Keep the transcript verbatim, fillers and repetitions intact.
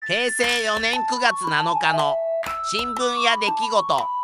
へいせいよねんくがつなのかの新聞や出来事